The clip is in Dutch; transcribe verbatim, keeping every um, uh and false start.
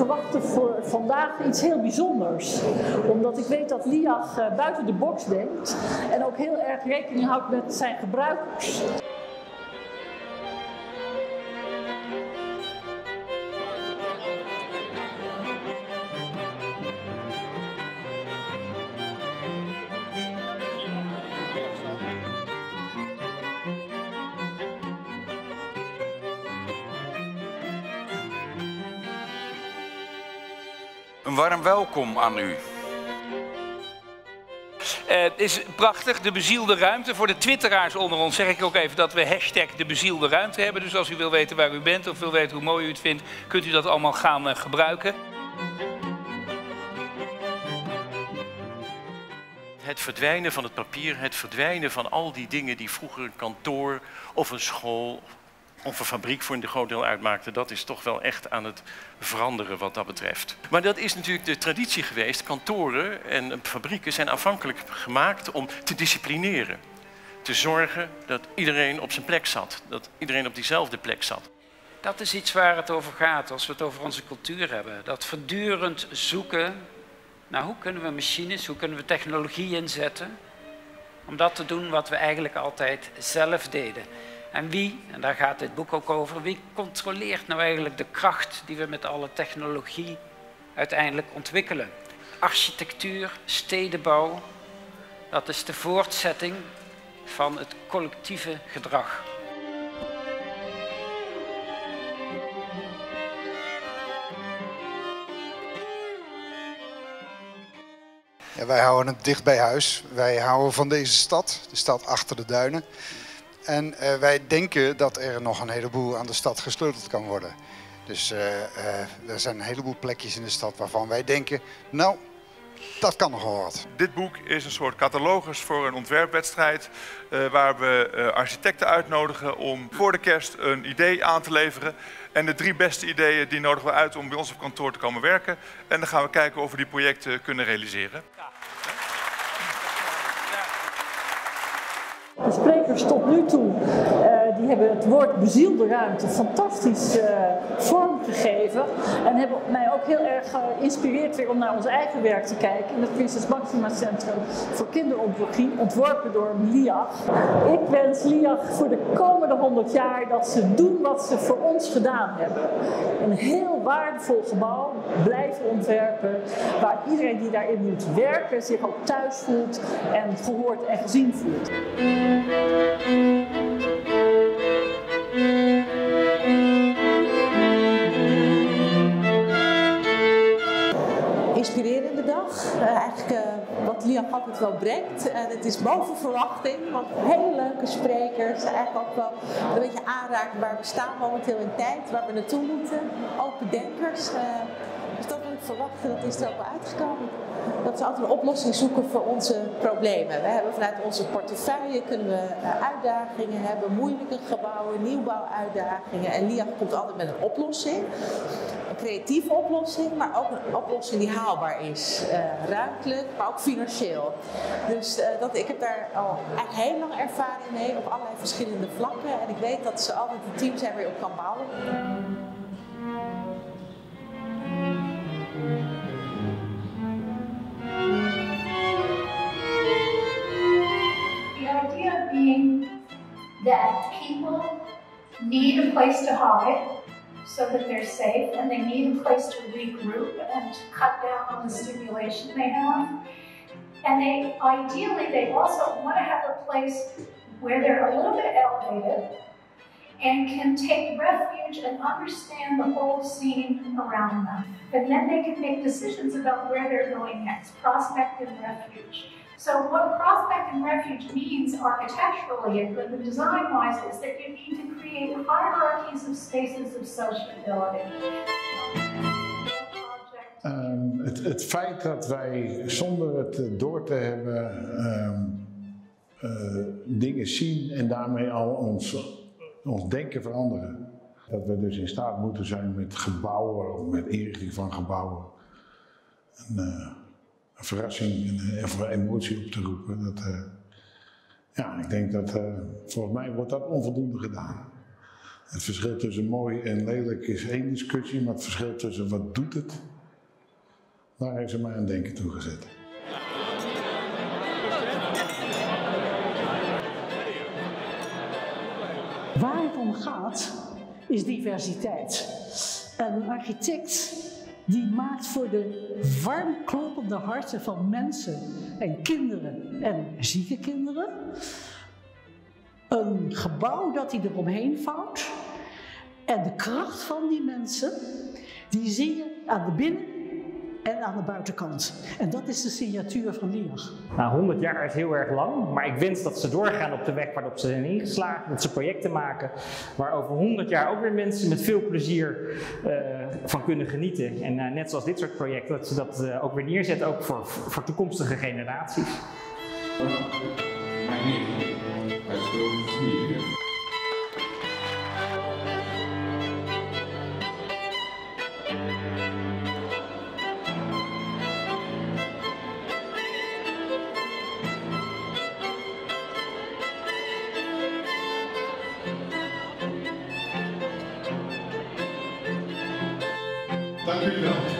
verwachtte voor vandaag iets heel bijzonders. Omdat ik weet dat Liach uh, buiten de box denkt en ook heel erg rekening houdt met zijn gebruikers. Een warm welkom aan u. Uh, het is prachtig, de bezielde ruimte. Voor de twitteraars onder ons zeg ik ook even dat we hashtag de bezielde ruimte hebben. Dus als u wil weten waar u bent of wil weten hoe mooi u het vindt, kunt u dat allemaal gaan uh, gebruiken. Het verdwijnen van het papier, het verdwijnen van al die dingen die vroeger een kantoor of een school of een fabriek voor een groot deel uitmaakte, dat is toch wel echt aan het veranderen wat dat betreft. Maar dat is natuurlijk de traditie geweest. Kantoren en fabrieken zijn afhankelijk gemaakt om te disciplineren. Te zorgen dat iedereen op zijn plek zat. Dat iedereen op diezelfde plek zat. Dat is iets waar het over gaat als we het over onze cultuur hebben. Dat voortdurend zoeken naar hoe kunnen we machines, hoe kunnen we technologie inzetten om dat te doen wat we eigenlijk altijd zelf deden. En wie, en daar gaat dit boek ook over, wie controleert nou eigenlijk de kracht die we met alle technologie uiteindelijk ontwikkelen? Architectuur, stedenbouw, dat is de voortzetting van het collectieve gedrag. Ja, wij houden het dicht bij huis. Wij houden van deze stad, de stad achter de duinen. En uh, wij denken dat er nog een heleboel aan de stad gesleuteld kan worden. Dus uh, uh, er zijn een heleboel plekjes in de stad waarvan wij denken, nou, dat kan nog wel wat. Dit boek is een soort catalogus voor een ontwerpwedstrijd uh, waar we uh, architecten uitnodigen om voor de kerst een idee aan te leveren. En de drie beste ideeën die nodigen we uit om bij ons op kantoor te komen werken. En dan gaan we kijken of we die projecten kunnen realiseren. De sprekers tot nu toe, uh, die hebben het woord bezielde ruimte fantastisch uh, vormgegeven. En hebben mij ook heel erg geïnspireerd weer om naar ons eigen werk te kijken. In het Prinses Máxima Centrum voor kinderontwikkeling, ontworpen door Liach. Ik wens Liach voor de komende honderd jaar dat ze doen wat ze voor ons gedaan hebben. Een heel waardevol gebouw, blijven ontwerpen, waar iedereen die daarin moet werken zich ook thuis voelt en gehoord en gezien voelt. Inspirerende dag. Uh, eigenlijk uh, wat Liach altijd wel brengt. Uh, het is boven verwachting, want hele leuke sprekers. Eigenlijk ook wel een beetje aanraken waar we staan momenteel in tijd, waar we naartoe moeten. Open denkers. Uh, dus dat wil ik verwachten, dat is er ook wel uitgekomen. Dat we altijd een oplossing zoeken voor onze problemen. We hebben vanuit onze portefeuille kunnen we uh, uitdagingen hebben, moeilijke gebouwen, nieuwbouwuitdagingen. En Liach komt altijd met een oplossing. Een creatieve oplossing, maar ook een oplossing die haalbaar is. Uh, ruimtelijk, maar ook financieel. Dus uh, dat, ik heb daar al eigenlijk heel lang ervaring mee op allerlei verschillende vlakken. En ik weet dat ze altijd een team zijn waar je op kan bouwen. Being that people need a place to hide so that they're safe, and they need a place to regroup and to cut down on the stimulation they have. And they ideally they also want to have a place where they're a little bit elevated and can take refuge and understand the whole scene around them. And then they can make decisions about where they're going next, prospect and refuge. So what prospect and refuge means architecturally and design-wise is that you need to create hierarchies of spaces of sociability. Um, het, het feit dat wij zonder het door te hebben um, uh, dingen zien en daarmee al ons, ons denken veranderen. Dat we dus in staat moeten zijn met gebouwen, met inrichting van gebouwen. En, uh, een verrassing en, of emotie op te roepen. Dat, uh, ja, ik denk dat uh, volgens mij wordt dat onvoldoende gedaan. Het verschil tussen mooi en lelijk is één discussie, maar het verschil tussen wat doet het, daar heeft ze mij aan denken toegezet. Waar het om gaat, is diversiteit. Een architect die maakt voor de warm kloppende harten van mensen en kinderen en zieke kinderen een gebouw dat hij eromheen vouwt. En de kracht van die mensen, die zie je aan de binnen- en aan de buitenkant. En dat is de signatuur van Liach. Nou, honderd jaar is heel erg lang, maar ik wens dat ze doorgaan op de weg waarop ze zijn ingeslagen. Dat ze projecten maken waar over honderd jaar ook weer mensen met veel plezier uh, van kunnen genieten. En uh, net zoals dit soort projecten, dat ze dat uh, ook weer neerzetten, ook voor, voor toekomstige generaties. Dank u wel.